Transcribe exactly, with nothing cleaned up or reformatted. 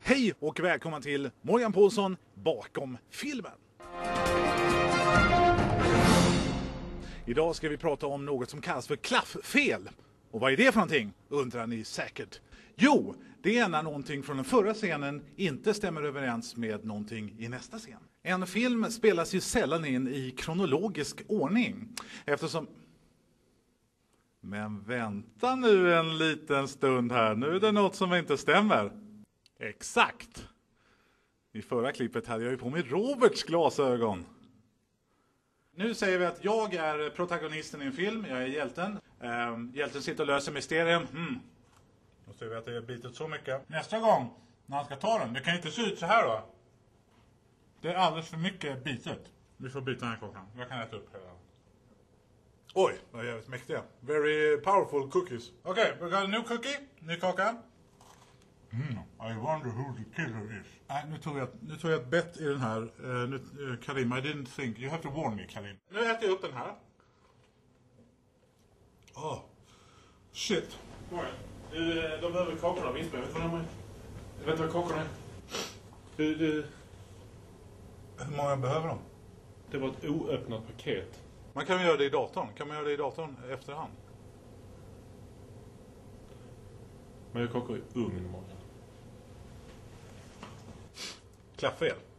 Hej och välkommen till Morgan Paulsson bakom filmen. Idag ska vi prata om något som kallas för klafffel. Och vad är det för någonting, undrar ni säkert. Jo, det är när någonting från den förra scenen inte stämmer överens med någonting i nästa scen. En film spelas ju sällan in i kronologisk ordning, eftersom... Men vänta nu en liten stund här, nu är det något som inte stämmer. Exakt! I förra klippet hade jag ju på mig Roberts glasögon. Nu säger vi att jag är protagonisten i en film, jag är hjälten. Um, hjälten sitter och löser mysterium. Mm. Då ser vi att det är bitet så mycket. Nästa gång, när han ska ta den, det kan inte se ut så här då. Det är alldeles för mycket bitet. Vi får byta den här kakan, jag kan äta upp hela. Oj, vad jävligt mäktiga. Very powerful cookies. Okej, okay, we got a new cookie, ny kaka. Mm, I wonder who the killer is. Nej, nu tog jag, nu tog jag ett bett i den här. Uh, nu, uh, Karim, I didn't think. You have to warn me, Karim. Nu äter jag upp den här. Oh, shit. Oj, du, de behöver kakorna av vinst. Jag vet vad de är. Jag vet vad kakorna är. Du, du... Hur många behöver de? Det var ett oöppnat paket. Man kan göra det i datorn. Kan man göra det i datorn efterhand? Man gör kakor i ugn, Morgan. Klafffel.